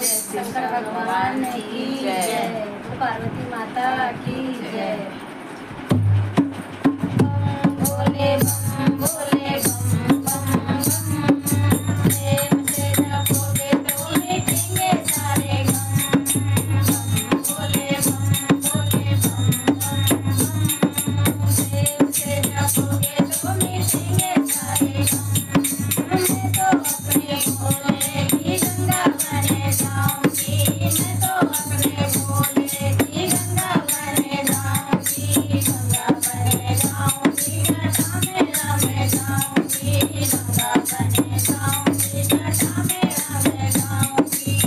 शंकर भगवान की जय। पार्वती माता की जय। भोले बम भोले बम बम बम, प्रेम से जपोगे तो मिटेंगे सारे गम। भोले बम भोले बम बम बम, प्रेम से जपोगे तो मिटेंगे सारे गम। मैं तो अपने भोले की गंगा बन जाऊंगी, मैं तो अपने भोले की गंगा बन जाऊंगी, गंगा बन जाऊंगी, जटा में रम जाऊंगी, गंगा बन जाऊंगी, जटा में रम जाऊंगी।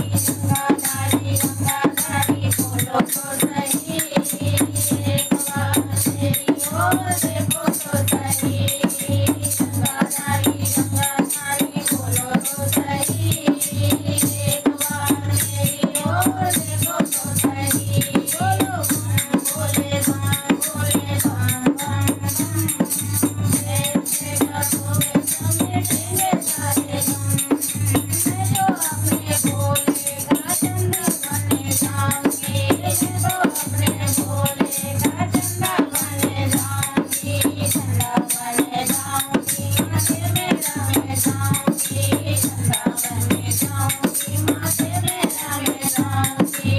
गंगाधारी बोलो तो सही, एक बार तेरी ओर देखो तो सही। गंगाधारी बोलो तो सही, एक बार तेरी ओर देखो तो सही। बोलो बम भोले बम बम बम, प्रेम से जपोगे तो मिटेंगे सारे गम। मैं तो अपने भोले का चंदा बन जाऊंगी, मैं तो अपने भोले का चंदा बन जाऊंगी, चंदा बन जाऊंगी, माथे में रम जाऊंगी, चंदा बन जाऊंगी, माथे में रम जाऊंगी।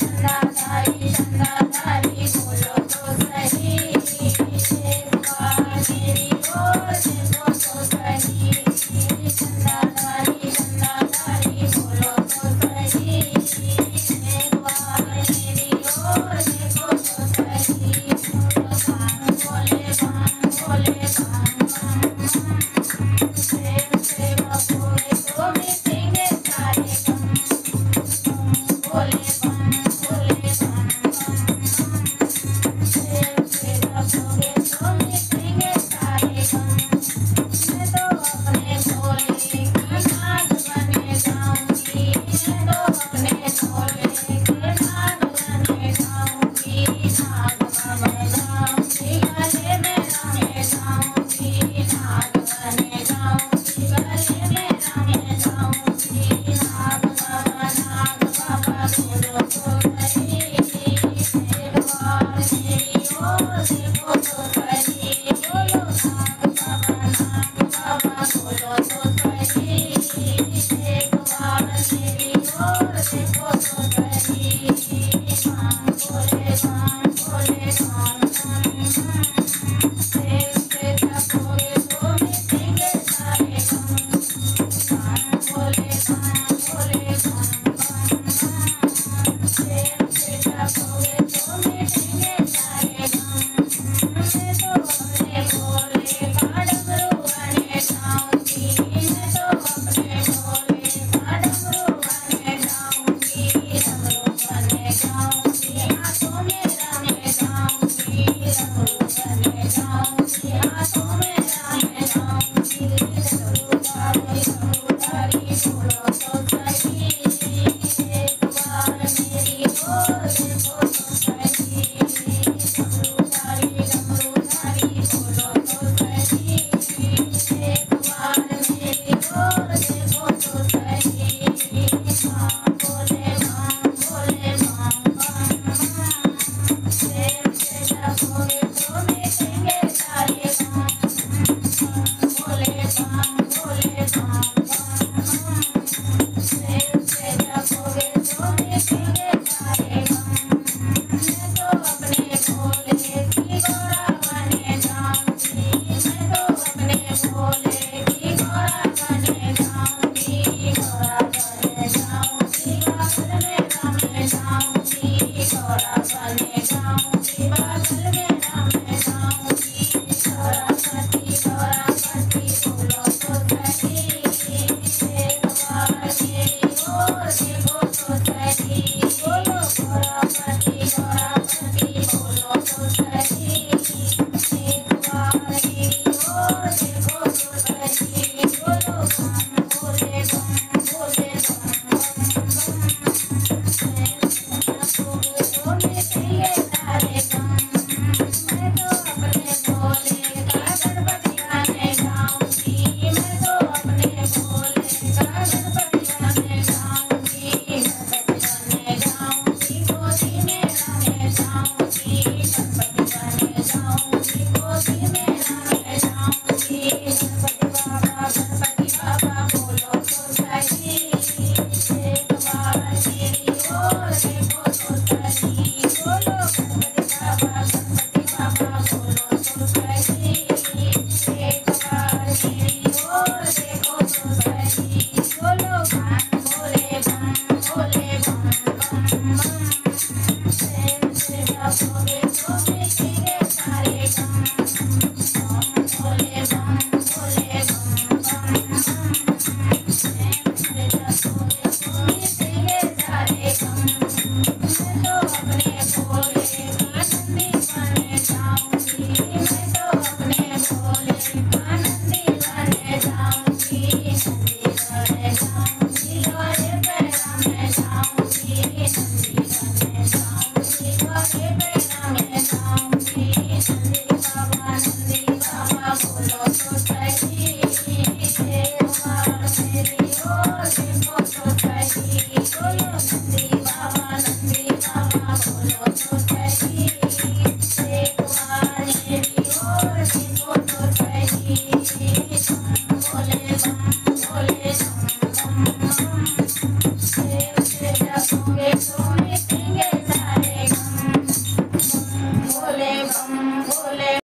चंदाधारी बोलो तो सही, एक बार मेरी ओर देखो तो सही। चंदाधारी बोलो तो सही, एक बार मेरी ओर देखो तो सही। भोले बम भोले बम बम, प्रेम से जपोगे तो मिटेंगे सारे गम। भोले बम भोले बम बम, प्रेम से जपोगे तो मिटेंगे सारे गम। मैं तो अपने भोले का नाग बन जाऊंगी, मैं तो अपने भोले के नाग बन जाऊंगी, नाग बन जाऊंगी, गले में रम जाऊंगी, नाग बन जाऊंगी, गले में रम जाऊंगी। नाग बाबा बोलो तो सही, एक बार मेरी ओर देखो तो सही। बोलो नाग बाबा बोलो तो सही, एक बार मेरी ओर देखो तो सही। भोले बम भोले बम बम, प्रेम से जपोगे तो मिटेंगे सारे गम। भोले बम भोले बम बम बम, प्रेम से जपोगे तो मिटेंगे सारे गम। मैं तो अपने भोले का डमरू बन जाऊंगी, मैं तो अपने भोले का डमरू बन जाऊंगी, डमरू बन जाऊंगी, हाथों में रम जाऊंगी, डमरू बन जाऊंगी, हाथों में रम जाऊंगी। डमरूधारी बोलो तो सही,